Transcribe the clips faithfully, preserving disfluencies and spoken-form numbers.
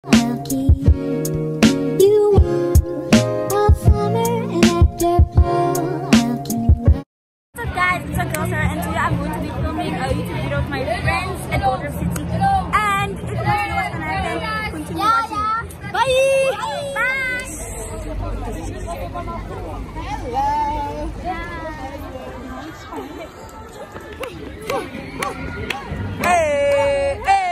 I'll keep you warm all summer, and after fall, I'll keep. What's up guys, it's your girl Sarah, and today I'm going to be filming a YouTube video with my friends at Water City. And if you want to know what's gonna happen, continue watching. Bye! Bye! Hey! Hey!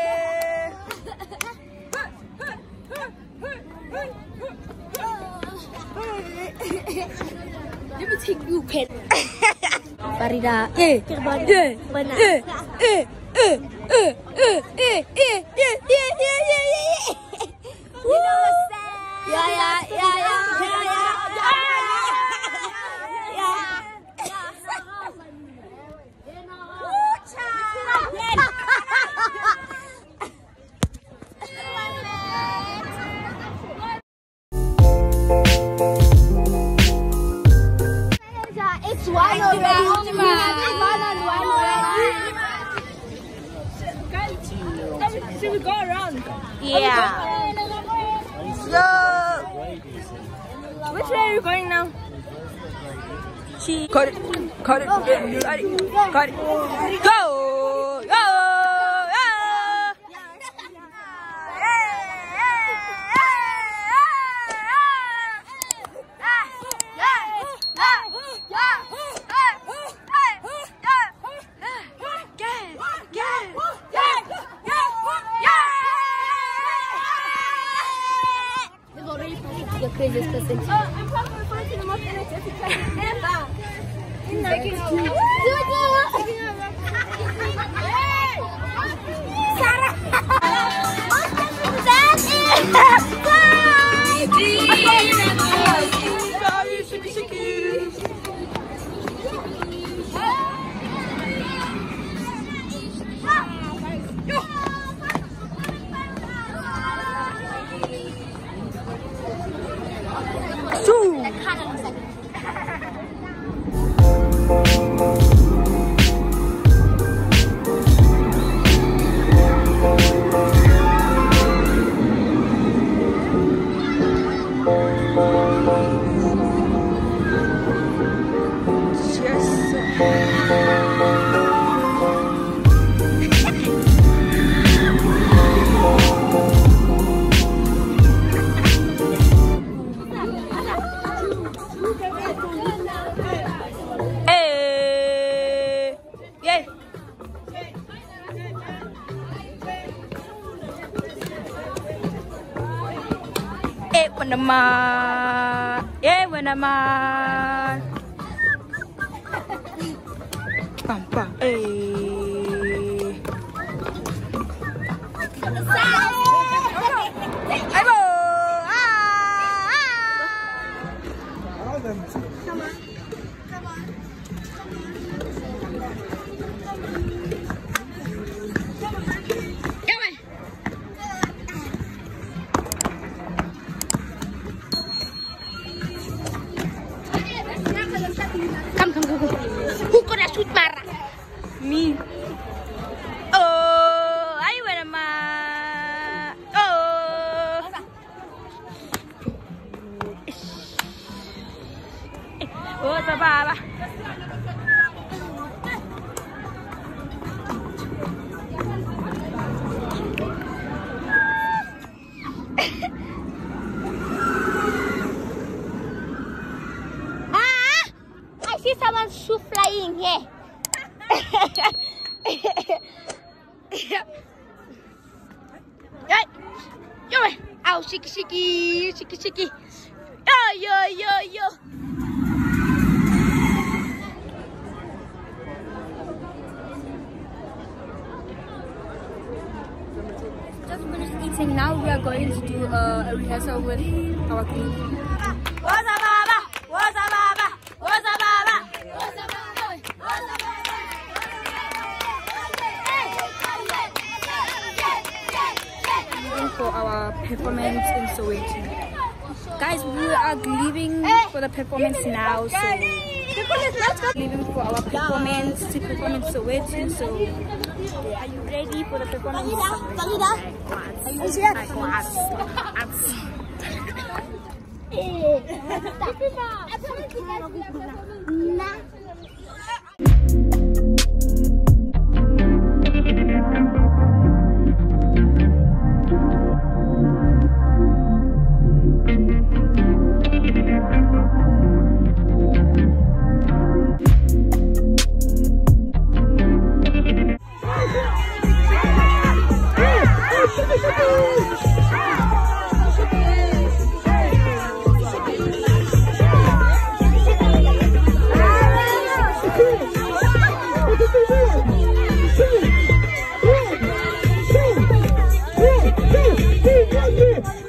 Let me take you, pet. Farida. Eh, Eh, eh, eh, Bana. eh, eh, eh, eh, eh, eh, eh, yeah, yeah, yeah, yeah, yeah. Woo! Yeah, yeah, yeah, yeah, yeah, yeah, It's one already. It's one on one already. Should we go around? Yeah. Yo! Which way are you going now? She cut it, cut it, cut it, cut it, go, go, go! The craziest person. Oh, I'm probably referring to the most energetic person ever. In Taking Sarah! Eh, when I'm on, eh, when I'm on, bam, bam, eh. Aibo, ah, ah. Come on, come on. Come, come, come, come. Who gonna shoot Mara? Me. Oh, I went a ma. Oh. What's up, Baba? I see someone's shoe flying here. Yo, ow, shiki, shiki, shiki, shiki. Yo, yo, yo, yo. Just finished eating. Now we are going to do uh, a rehearsal with our group. What's up, Baba? What's up, Baba? What's up, Baba? What's up, Baba? What's up, For our performance in Soweto. Guys, we are leaving for the performance now, so leaving for our performance to perform in Soweto. So, are you ready for the performance? Two, two, two, two, two, two, two,